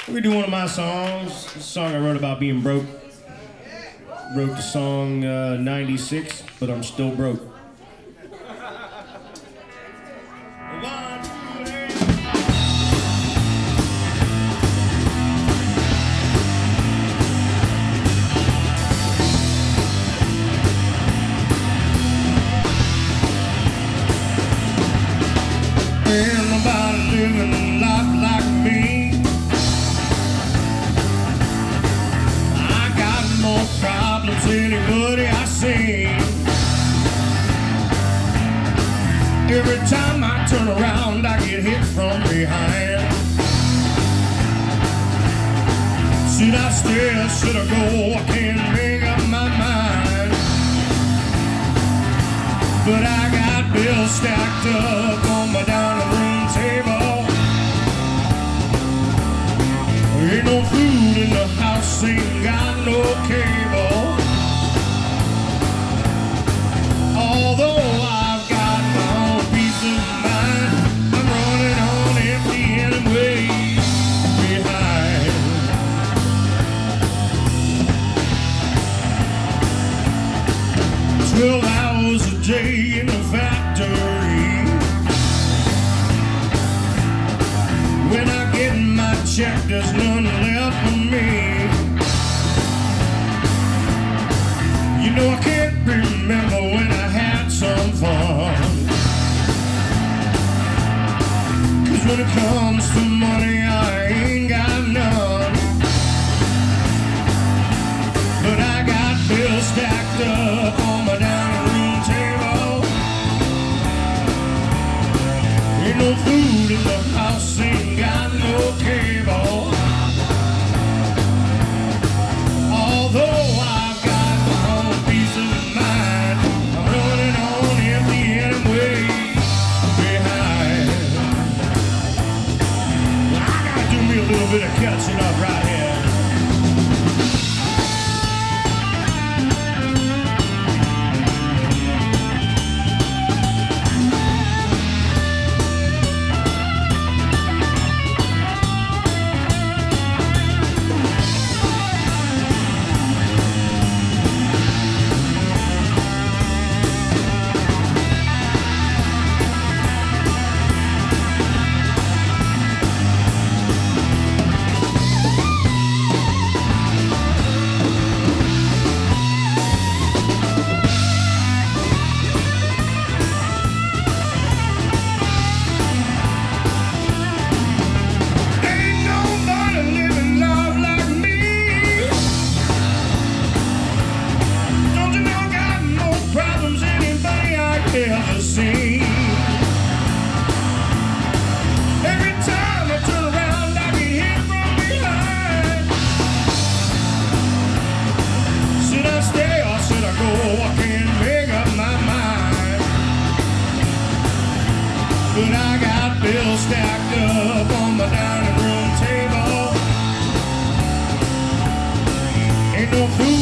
We're gonna do one of my songs. It's a song I wrote about being broke. Wrote the song 96, but I'm still broke. Ain't nobody living a life like me. I got more problems than anybody I see. Every time I turn around, I get hit from behind. Should I stay or should I go? I can't make up my mind. But I got bills stacked up on my dining room table. Ain't no food in the house, ain't got no cable. Although I've got my own peace of mind, I'm running on empty and I'm way behind. 12 hours a day in the factory. When I get my check, there's none left for me. You know I can't remember when I had some fun. 'Cause when it comes to money, I ain't got none. But I got bills stacked up on my dining room table. Ain't no food in the house, ain't got no cable. Although I've got my own peace of mind, I'm running on empty and I'm way behind. I gotta do me a little bit of catching up right here. Ever seen. Every time I turn around, I get hit from behind. Should I stay or should I go? I can't make up my mind. But I got bills stacked up on my dining room table. Ain't no food